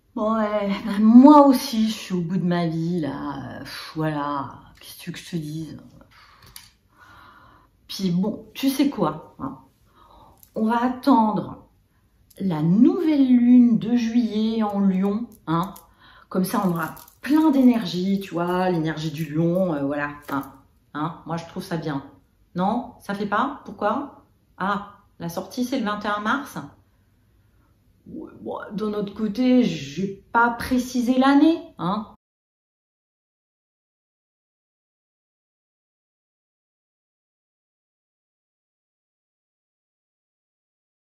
Ouais, bah, moi aussi, je suis au bout de ma vie, là. Voilà, qu'est-ce que tu veux que je te dise? Puis bon, tu sais quoi, hein, on va attendre la nouvelle lune de juillet en Lion, hein. Comme ça, on aura plein d'énergie, tu vois, l'énergie du lion, voilà. Hein, moi, je trouve ça bien. Non, ça fait pas? Pourquoi? Ah, la sortie, c'est le 21 mars? Ouais, bon, d'un autre côté, j'ai pas précisé l'année, hein.